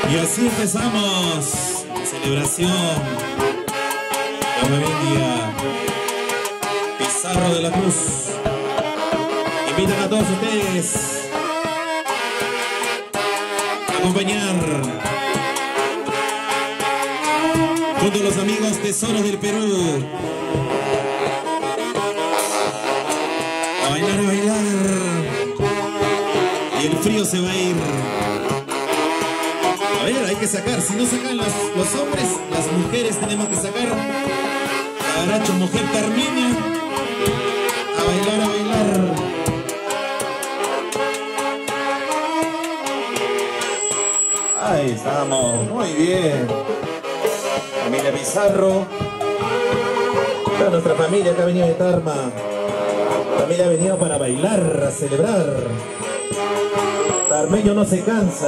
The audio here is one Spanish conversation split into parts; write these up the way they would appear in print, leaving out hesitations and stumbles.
Y así empezamos la celebración. La familia Pizarro de la Cruz invitan a todos ustedes a acompañar junto a los amigos Tesoros del Perú. A bailar, a bailar. Y el frío se va a ir. A ver, hay que sacar. Si no sacan los hombres, las mujeres tenemos que sacar. Caracho, mujer termina. A bailar, a bailar. Ahí estamos, muy bien. Familia Pizarro. Toda nuestra familia que ha venido de Tarma. Familia ha venido para bailar, a celebrar. Tarmeño no se cansa.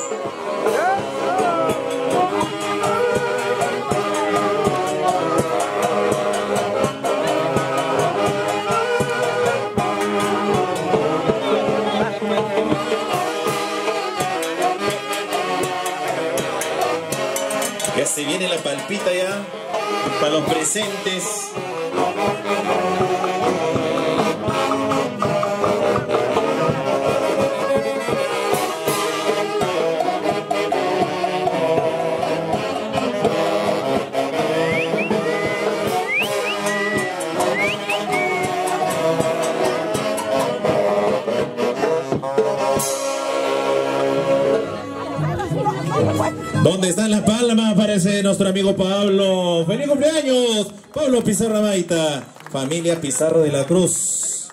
Ya se viene la palpita ya para los presentes. ¿Dónde está la palma? Aparece nuestro amigo Pablo. ¡Feliz cumpleaños! Pablo Pizarro Baita, familia Pizarro de la Cruz.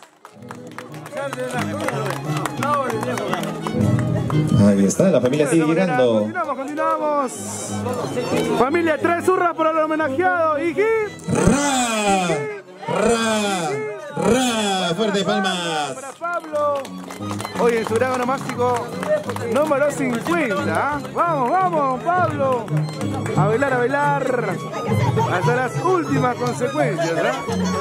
Ahí está, la familia sigue llegando. Continuamos. Familia, 3 zurras para el homenajeado. ¡Y ¡Ra! ¡Ra! ¡Ra! ¡Fuerte palmas! Para Pablo. Hoy en su gran onomástico número 50. Vamos, vamos, Pablo. A bailar, a bailar. Hasta las últimas consecuencias, ¿verdad?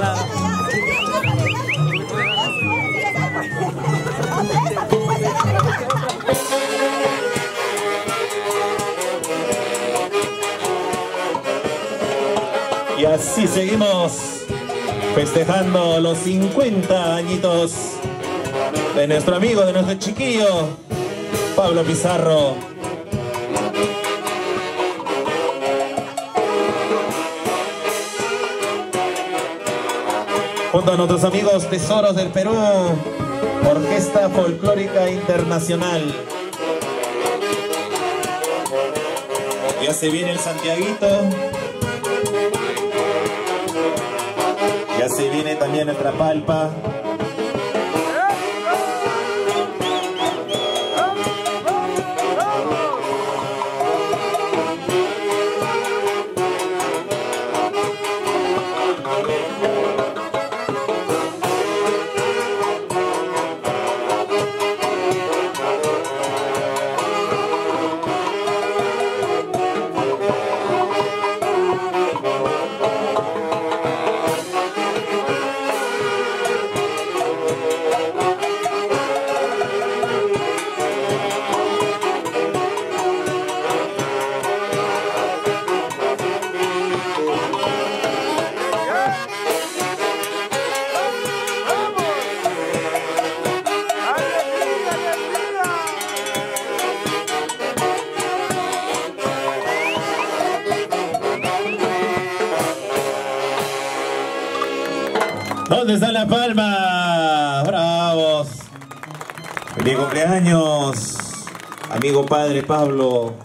Y así seguimos festejando los 50 añitos de nuestro amigo, de nuestro chiquillo, Pablo Pizarro. Junto a nuestros amigos Tesoros del Perú, Orquesta Folclórica Internacional. Ya se viene el Santiaguito. Ya se viene también el Trapalpa. ¿Dónde está la palma? ¡Bravos! ¡Feliz cumpleaños! Amigo padre Pablo.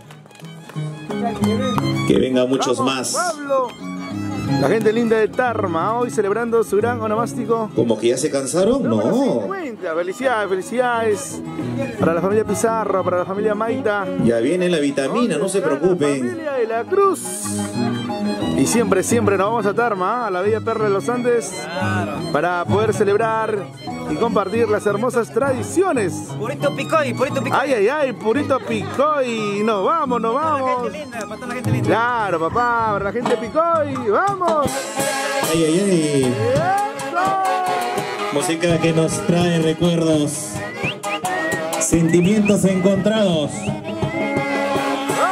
Que vengan muchos más. Pablo. La gente linda de Tarma, hoy celebrando su gran onomástico. ¿Como que ya se cansaron? No. 50. Felicidades, felicidades. Para la familia Pizarro, para la familia Maita. Ya viene la vitamina, no se preocupen. La familia de la Cruz. Y siempre, siempre nos vamos a Tarma, a la Bella Perla de los Andes, para poder celebrar y compartir las hermosas tradiciones. Purito Picoy, purito Picoy. Ay, ay, ay, purito Picoy. Nos vamos, nos vamos. Para toda la gente linda. Claro, papá, para la gente Picoy. ¡Vamos! Ay, ay, ay. ¡Eso! Música que nos trae recuerdos. Sentimientos encontrados.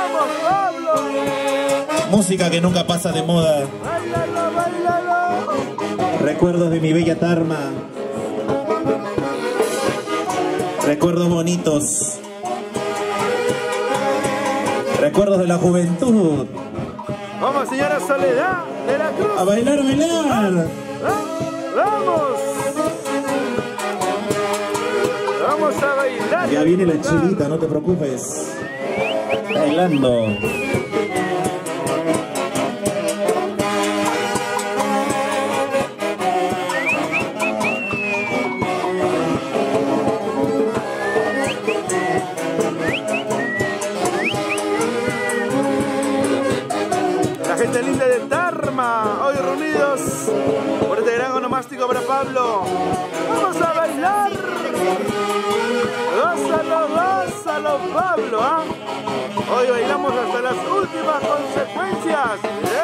Música que nunca pasa de moda. Bailalo, bailalo. Recuerdos de mi bella Tarma. Recuerdos bonitos. Recuerdos de la juventud. Vamos, señora Soledad de la Cruz. A bailar, a bailar. Vamos. Vamos a bailar. Ya viene la chilita, no te preocupes. Bailando. La gente linda de Tarma, hoy reunidos por este gran onomástico para Pablo. Vamos a bailar. Gózalo, gózalo, Pablo, ¿ah? Hoy bailamos hasta las últimas consecuencias.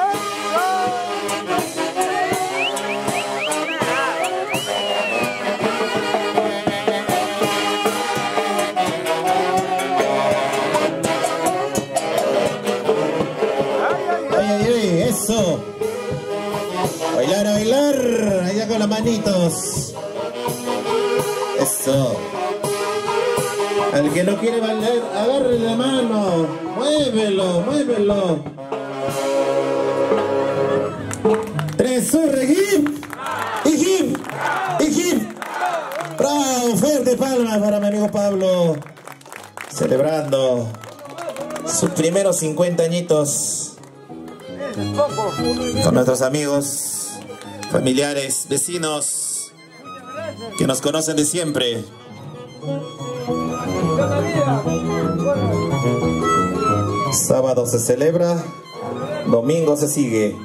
Eso. Bailar, a bailar. Allá con las manitos. Eso. Al que no quiere bailar, agarre la mano. Muévelo, muévelo. Tres, hip. Y hip. Y hip. Bravo, fuerte palmas para mi amigo Pablo. Celebrando sus primeros 50 añitos. Con nuestros amigos, familiares, vecinos que nos conocen de siempre. Sábado se celebra, domingo se sigue.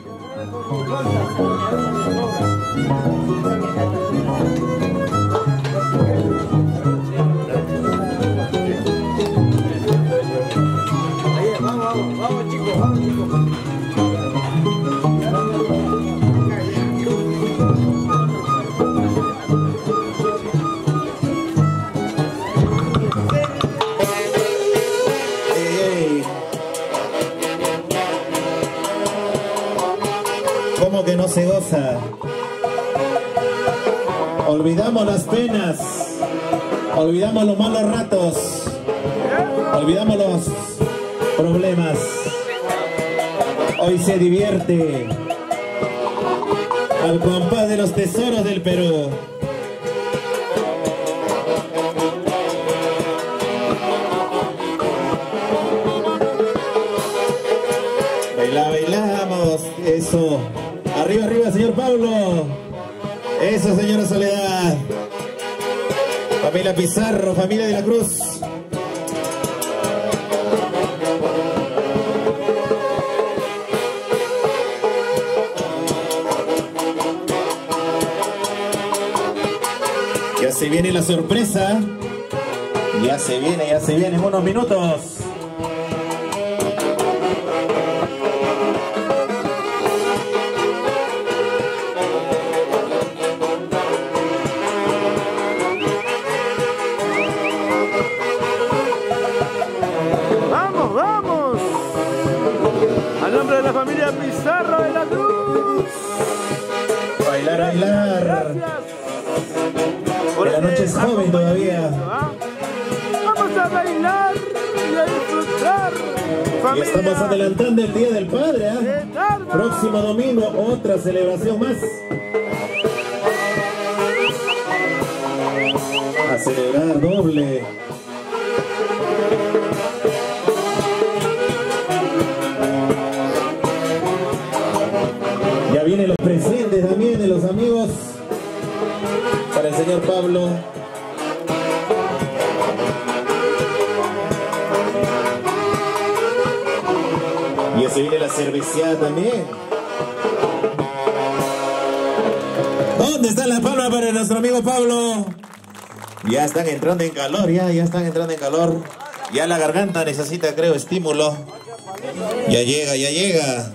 Vamos chicos, vamos chicos. ¿Cómo que no se goza? Olvidamos las penas, olvidamos los malos ratos, olvidamos los problemas. Hoy se divierte al compás de los tesoros del Perú. Bailamos, eso. Arriba, arriba, señor Pablo. Eso, señora Soledad. Familia Pizarro, familia de la Cruz. Ya se viene la sorpresa. Ya se viene en unos minutos. ¡Vamos, vamos! Al nombre de la familia Pizarro de la Cruz. Bailar, bailar. Gracias. Que la noche es joven todavía. Vamos a bailar y a disfrutar. Y Familia estamos adelantando el Día del Padre, de ¿eh? Tarma. Próximo domingo, otra celebración más. A celebrar doble. Ya vienen los presentes también de los amigos para el señor Pablo. Y ya se viene la cerveceada también. ¿Dónde está la palma para nuestro amigo Pablo? Ya están entrando en calor, ya están entrando en calor. Ya la garganta necesita, creo, estímulo. Ya llega, ya llega.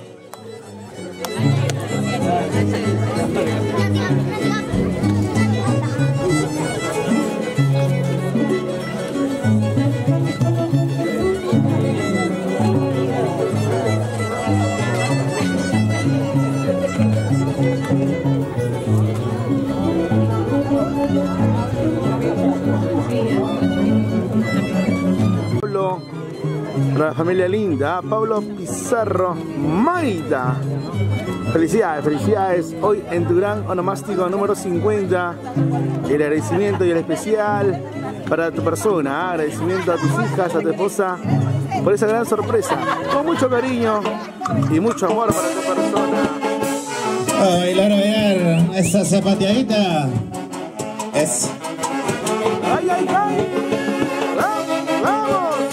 Para la familia linda, Pablo Pizarro, Maida. Felicidades, felicidades. Hoy en tu gran onomástico número 50. El agradecimiento y el especial para tu persona. Agradecimiento a tus hijas, a tu esposa, por esa gran sorpresa. Con mucho cariño y mucho amor para tu persona. A bailar, a bailar. Esa zapateadita. Es. ¡Ay, ay, ay! ¡Vamos!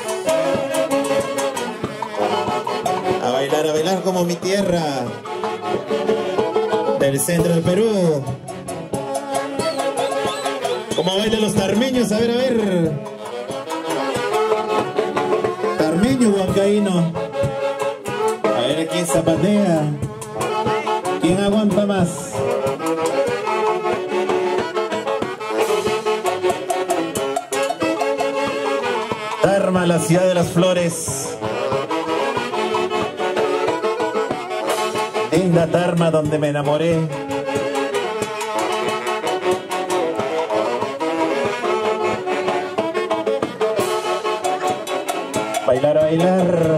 A bailar como mi tierra. Del centro del Perú. Como bailan los tarmeños, a ver, a ver. Tarmeño, huancaíno. A ver quién zapatea. ¿Quién aguanta más? Tarma, la ciudad de las flores. Linda Tarma, donde me enamoré. Bailar, bailar.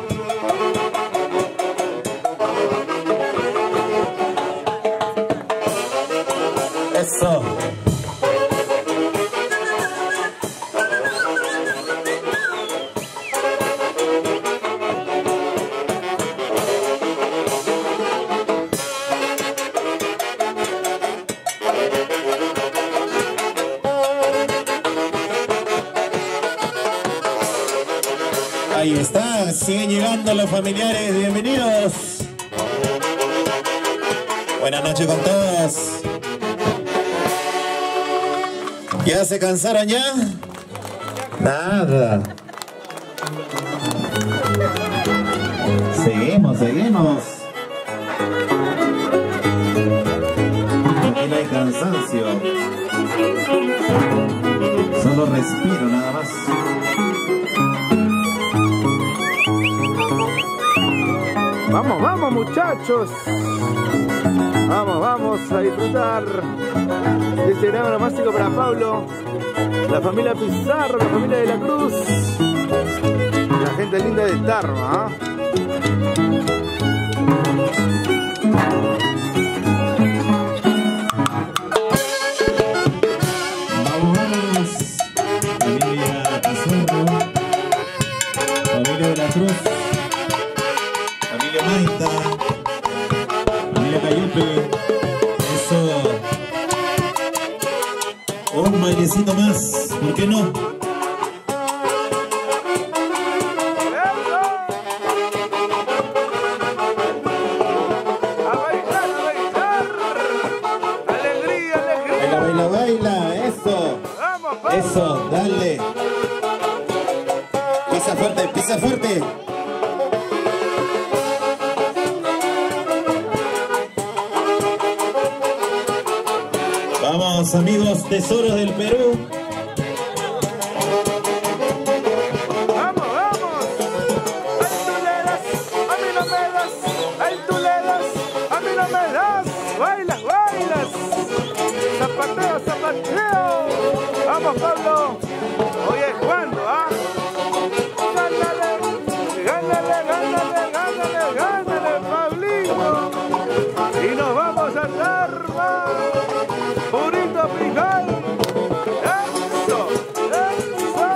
Eso. Ahí está, siguen llegando los familiares, bienvenidos. Buenas noches con todos. ¿Ya se cansaron ya? Nada. Seguimos, seguimos. Aquí no hay cansancio. Solo respiro nada más. Vamos, vamos muchachos. Vamos, vamos a disfrutar de este gran onomástico para Pablo, la familia Pizarro, la familia de la Cruz, la gente linda de Tarma. Vamos, familia Pizarro, familia de la Cruz, familia Maita, familia Cayupe. Eso. Un bailecito más, ¿por qué no? A bailar, alegría, alegría. Baila, baila, baila, eso. Vamos, vamos. Eso, dale. Pisa fuerte, pisa fuerte. Vamos, amigos tesoros del Perú. Vamos, vamos. Ay, tú le das, a mí no me das. Ay, tú le das, a mí no me das. Bailas, bailas. Zapateo, zapateo. Vamos, Pablo. Oye, ¿cuándo, ah? Gánale, gánale, gánale, gánale, gánale, Pablito. Y nos vamos a Tarma. Purito Pijal. Eso, eso.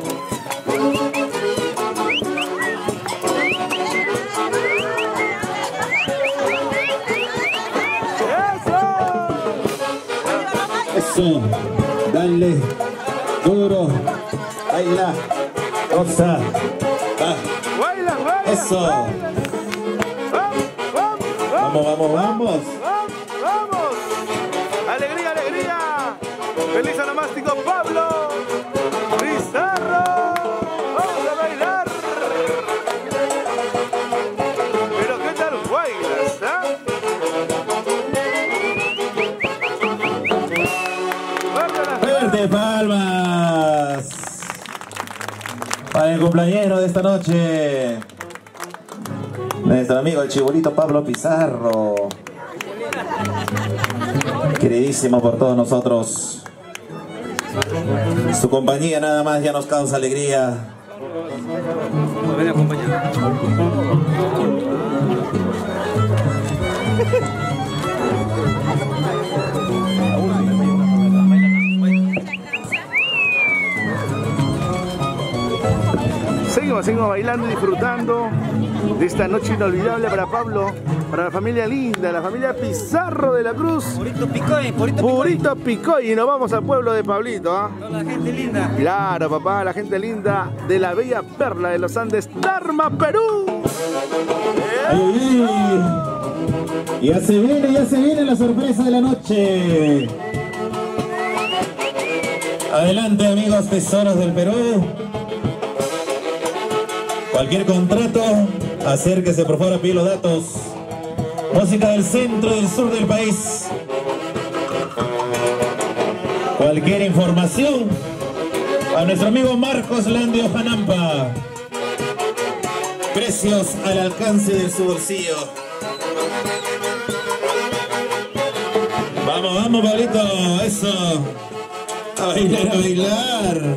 Eso, dale, duro, baila, goza, va. Baila, baila. Eso. Baila. Vamos, vamos, vamos. ¡Vamos! ¡Alegría, alegría! ¡Feliz onomástico Pablo Pizarro! ¡Vamos a bailar! ¿Pero qué tal bailas, ah? ¡Fuerte palmas! Para el cumpleañero de esta noche. Nuestro amigo el chibolito Pablo Pizarro. Queridísimo por todos nosotros. Su compañía nada más ya nos causa alegría. Ven a acompañar. Seguimos bailando y disfrutando de esta noche inolvidable para Pablo, para la familia linda, la familia Pizarro de la Cruz. Purito Picoy. Y nos vamos al pueblo de Pablito, ¿ah? Con la gente linda. Claro, papá, la gente linda de la bella perla de los Andes, Tarma, Perú. Ay, ya se viene la sorpresa de la noche. Adelante, amigos tesoros del Perú. Cualquier contrato, acérquese por favor a pedir los datos. Música del centro y del sur del país. Cualquier información a nuestro amigo Marcos Landio Janampa. Precios al alcance de su bolsillo. Vamos, vamos, Pablito, eso. A bailar, a bailar.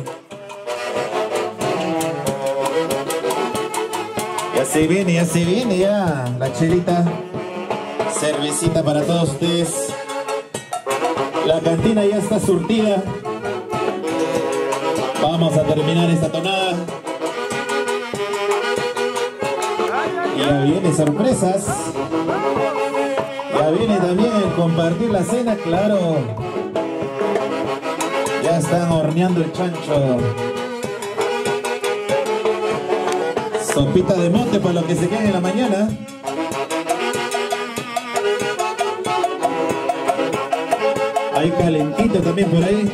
Ya se viene ya la chelita, cervecita para todos ustedes. La cantina ya está surtida. Vamos a terminar esta tonada. Ya viene sorpresas. Ya viene también el compartir la cena, claro. Ya están horneando el chancho. Sopita de mote para los que se queden en la mañana. Hay calentito también por ahí.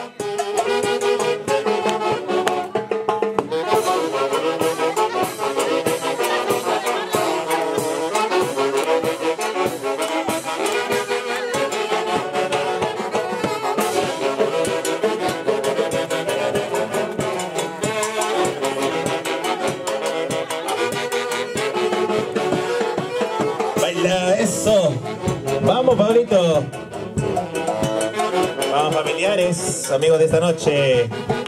Eso. Vamos, Pablito. Vamos, familiares, amigos de esta noche.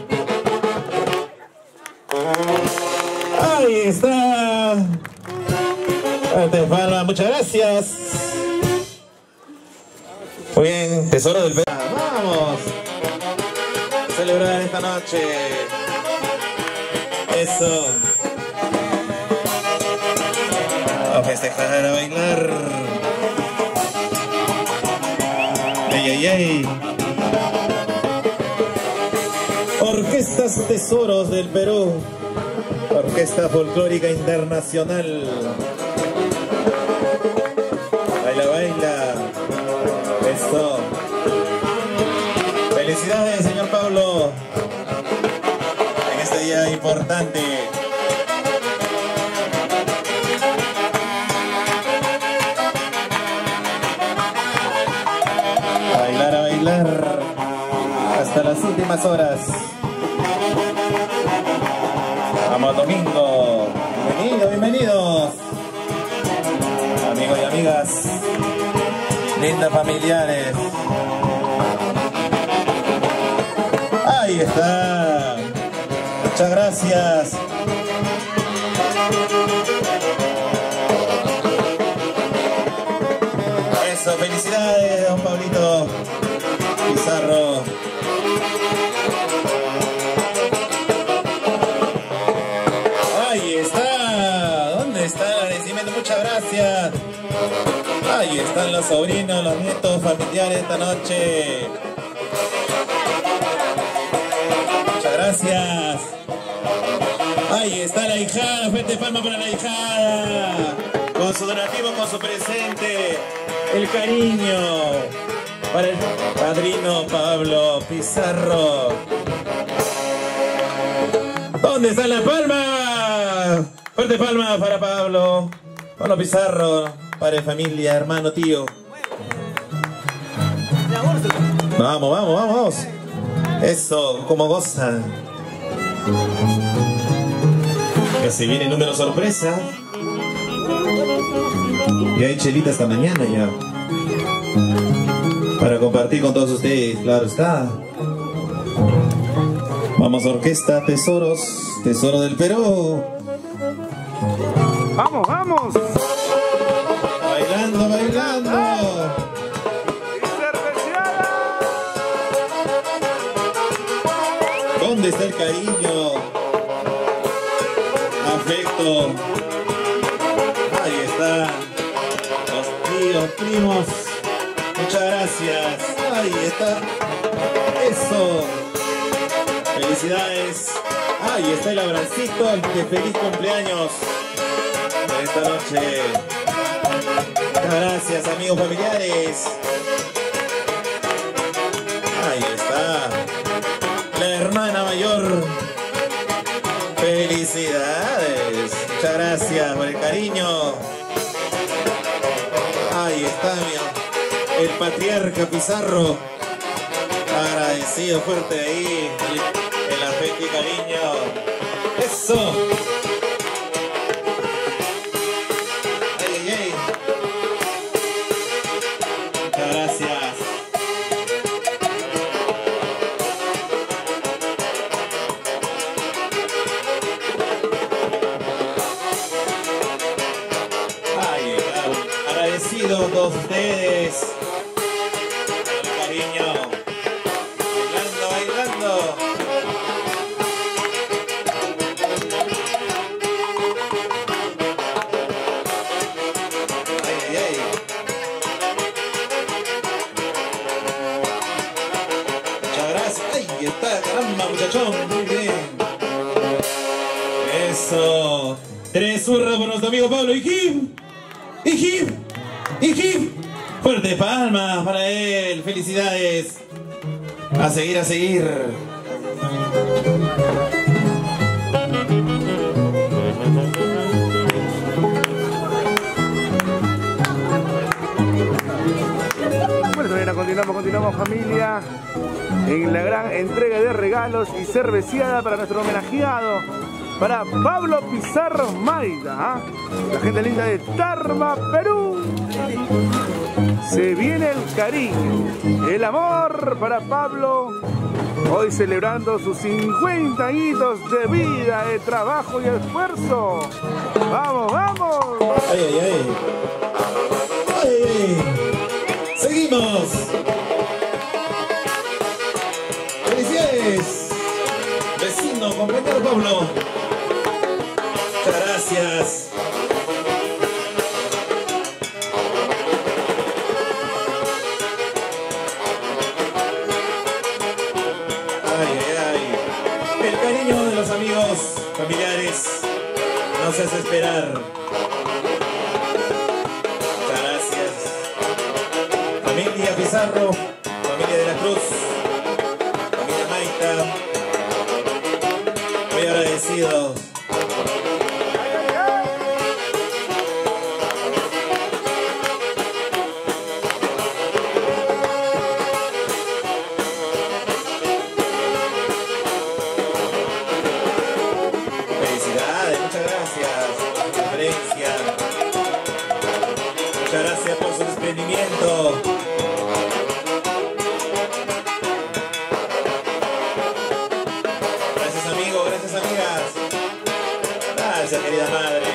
Ahí está. Palma, muchas gracias. Muy bien, tesoro del verano. Vamos a celebrar esta noche. Eso. A festejar, a bailar. Ey, ey, ey. Orquestas Tesoros del Perú. Orquesta Folclórica Internacional. Baila, baila. Esto. Felicidades, señor Pablo, en este día importante. A bailar hasta las últimas horas. Vamos, domingo. Bienvenidos, bienvenidos. Amigos y amigas, lindas familiares. Ahí está. Muchas gracias. Eso, felicidades, don Pablito Pizarro. Ahí está. ¿Dónde está el agradecimiento? Muchas gracias. Ahí están los sobrinos, los nietos, familiares esta noche. Muchas gracias. Ahí está la hijada. Fuerte palma para la hijada. Con su donativo, con su presente. El cariño para el padrino Pablo Pizarro. ¿Dónde está la palma? Fuerte palma para Pablo Pizarro, padre de familia, hermano, tío. Vamos, vamos, vamos. Eso, como goza. Que se viene número sorpresa. Y hay chelita esta mañana ya. Para compartir con todos ustedes, claro está. Vamos, orquesta Tesoros, Tesoro del Perú. ¡Vamos, vamos! Bailando, bailando. ¡Y cerveceada! ¿Dónde está el cariño? Afecto. Ahí está. Los tíos, primos. Muchas gracias. Ahí está. Eso. Felicidades. Ahí está el abracito. De feliz cumpleaños de esta noche. Muchas gracias, amigos familiares. Ahí está. La hermana mayor. Felicidades. Muchas gracias por el cariño. Ahí está, el patriarca Pizarro. Agradecido fuerte ahí. El afecto y cariño. Eso. Ay, ay, ay. Muchas gracias. Ay, agradecido a todos ustedes. El cariño. Bailando, bailando. Ay, ay, ay. Muchas gracias. Ahí está, caramba, muchachón. Muy bien. Eso. Tres hurras por nuestro amigo Pablo Ijim. ¡Ijim! ¡Ijim! Fuerte palmas para él. Felicidades. A seguir, a seguir. Bueno, también continuamos familia, en la gran entrega de regalos y cerveceada para nuestro homenajeado, para Pablo Pizarro Maida, la gente linda de Tarma, Perú. Se viene el cariño, el amor para Pablo, hoy celebrando sus 50 añitos de vida, de trabajo y esfuerzo. ¡Vamos, vamos! ¡Ay, ay, ay! ¡Ay, ay, ay! ¡Seguimos! ¡Felicidades! Vecino, compañero Pablo. Muchas gracias. Ay, ay, ay. El cariño de los amigos, familiares, no se hace esperar. Muchas gracias. Familia Pizarro, familia de la Cruz, familia Maita, muy agradecido. Felicidades, muchas gracias por su preferencia. Muchas gracias por su desprendimiento. Gracias, amigos, gracias, amigas. Gracias, querida madre.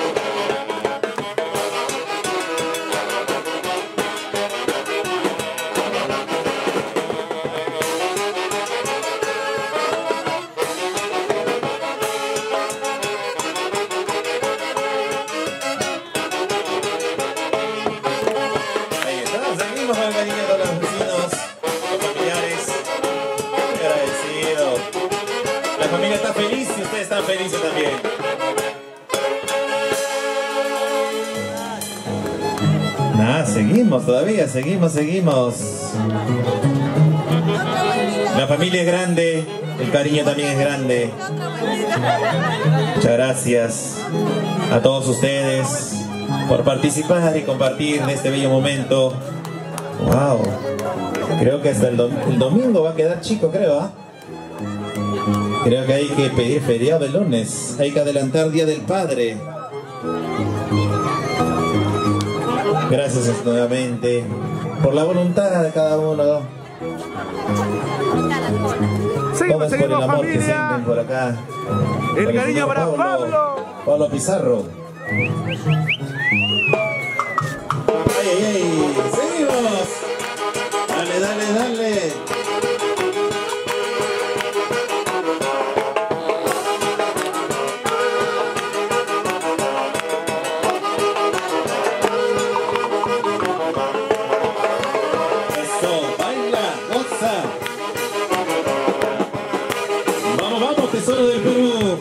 Ahí está, seguimos con el cariño de los vecinos, los familiares. Muy agradecido. La familia está feliz y ustedes están felices también. Nada, seguimos todavía, seguimos. La familia es grande, el cariño también es grande. Muchas gracias a todos ustedes por participar y compartir de este bello momento. Wow, creo que hasta el domingo va a quedar chico, creo, ¿ah? Creo que hay que pedir feriado el lunes, hay que adelantar Día del Padre. Gracias nuevamente por la voluntad de cada uno. Seguimos, Todos por el seguimos, amor que familia. sienten por acá. El Por cariño señor para Pablo. Pablo Pizarro. ¡Ay, ay, ay! ¡Seguimos! ¡Dale, dale, dale! Eso, baila, goza. Vamos, vamos, tesoro del Perú.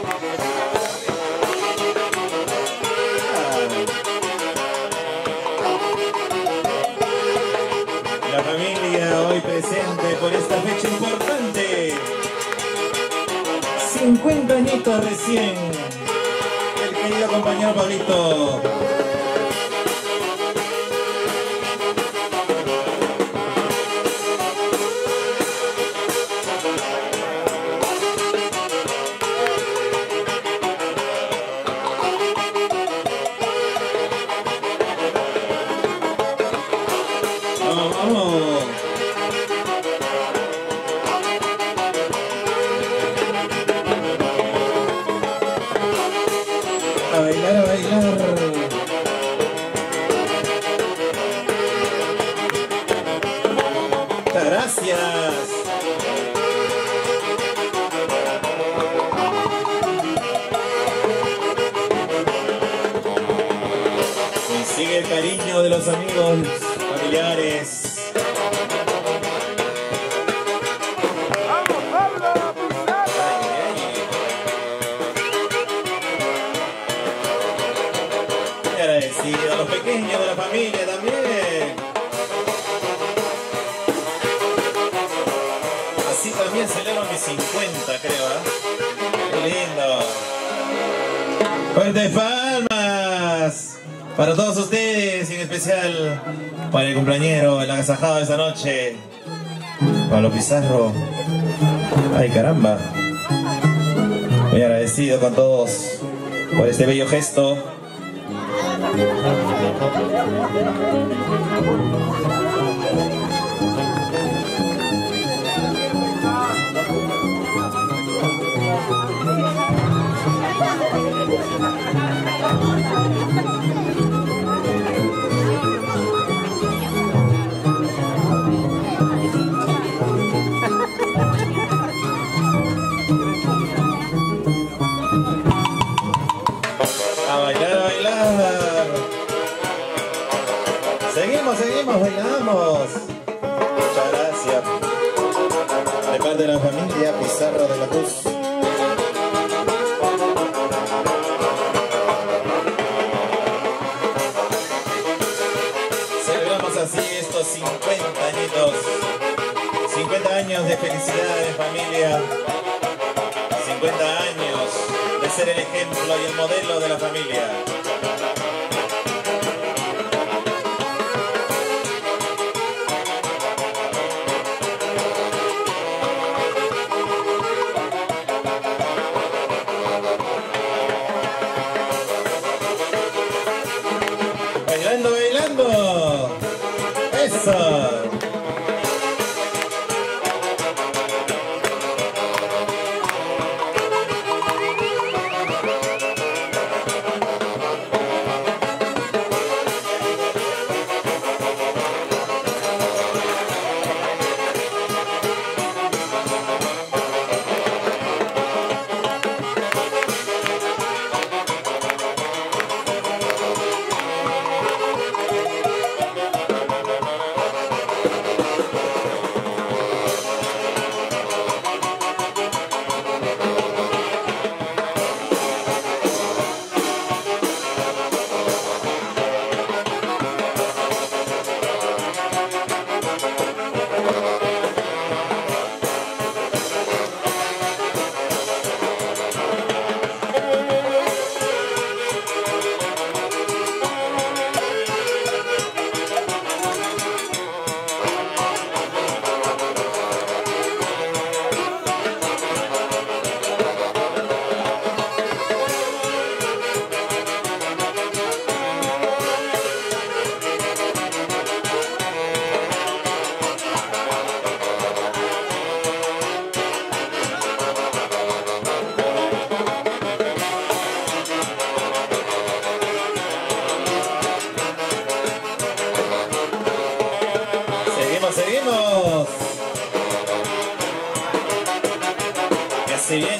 La familia hoy presente por esta fecha importante. 50 añitos recién. El querido compañero Pablito. Vamos, vamos. A bailar, a bailar. Muchas gracias. Consigue el cariño de los amigos, familiares. Vamos, Pablo Pizarro. Muy agradecido a los pequeños de la familia también. Así también celebro mis 50, creo, ¿eh? Qué lindo. Fuertes palmas para todos ustedes, y en especial para el cumpleañero, el agasajado de esta noche, Pablo Pizarro. Ay, caramba. Muy agradecido con todos por este bello gesto. A bailar, a bailar. Seguimos, seguimos, bailamos. Muchas gracias. De parte de la familia Pizarro de la Cruz. Celebramos así estos 50 añitos. 50 años de felicidad en familia. 50 años de ser el ejemplo y el modelo de la familia. Bailando, bailando. Eso.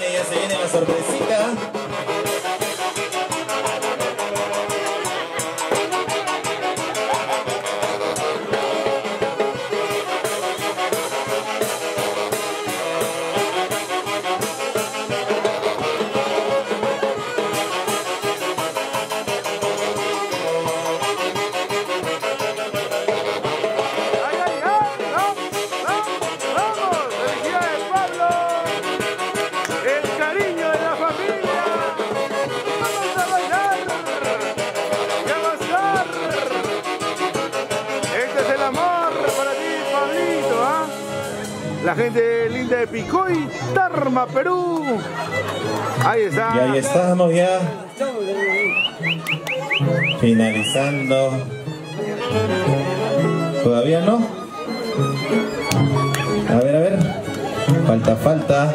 ya se viene la sorpresita. La gente linda de Picoy, Tarma, Perú. Ahí está. Y ahí estamos ya. Finalizando. ¿Todavía no? A ver. Falta.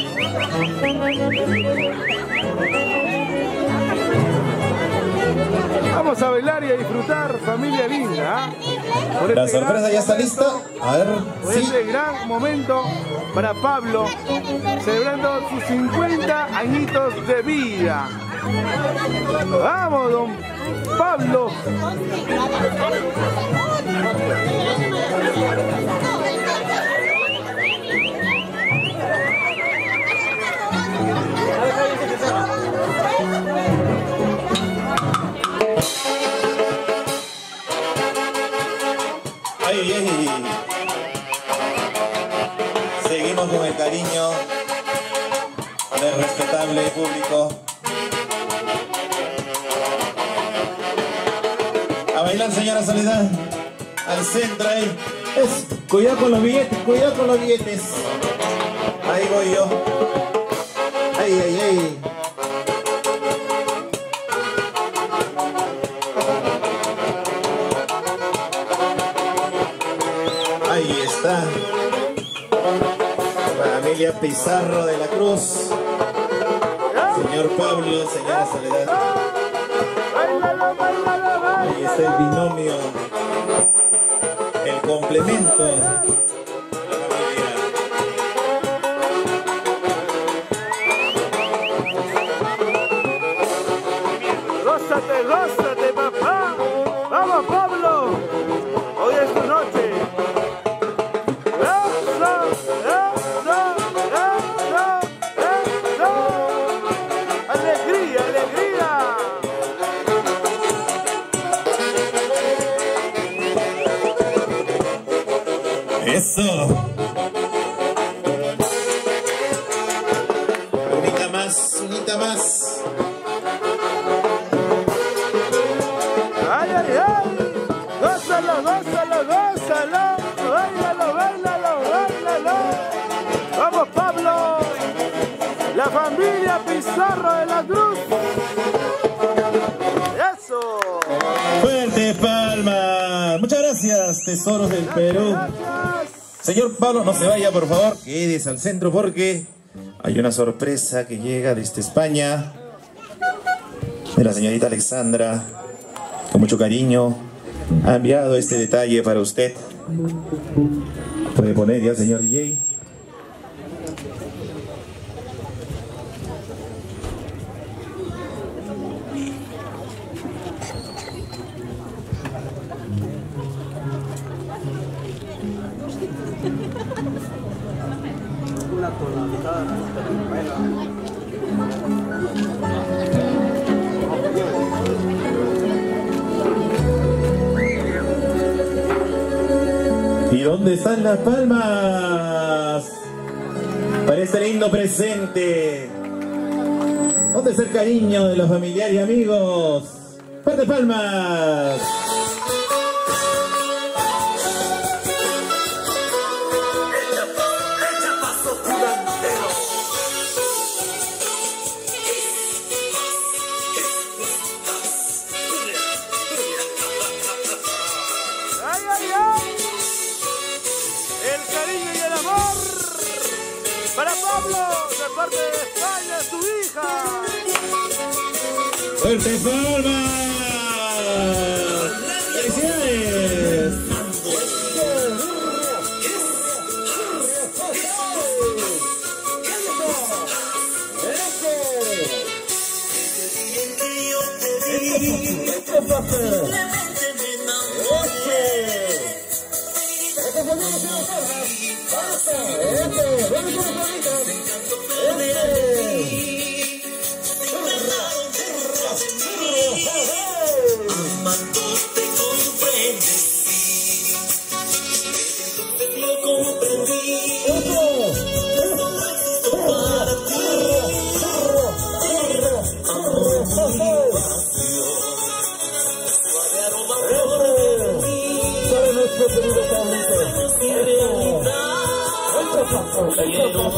Vamos a bailar y a disfrutar, familia linda. La sorpresa ya está lista. A ver. Por Sí. este gran momento para Pablo, celebrando sus 50 añitos de vida. Vamos, don Pablo. Ay. Seguimos con el cariño del respetable público. A bailar, señora Soledad. Al centro ahí. Cuidado con los billetes, Ahí voy yo. Ay. Ahí está. Familia Pizarro de la Cruz. Señor Pablo, señora Soledad. Ahí está el binomio. El complemento. De la familia. Gózate, papá. Vamos, Pablo. Hoy es tu noche. Alegría. Eso. Unita más. Ay. Gózalo. Báilalo. Vamos, Pablo. La familia Pizarro de la Cruz. Eso. Fuerte palmas. Muchas gracias, tesoros del Perú. Señor Pablo, no se vaya, por favor. Quédese al centro porque hay una sorpresa que llega desde España. De la señorita Alexandra. Con mucho cariño ha enviado este detalle para usted. Puede poner ya, señor DJ. Una tonalidad ¿Y dónde están las palmas? Para este lindo presente. ¿Dónde está el cariño de los familiares y amigos? ¡Fuerte palmas! El cariño y el amor para Pablo, de parte de España, su hija. ¡Fuerte palmas! ¡Felicidades! Querido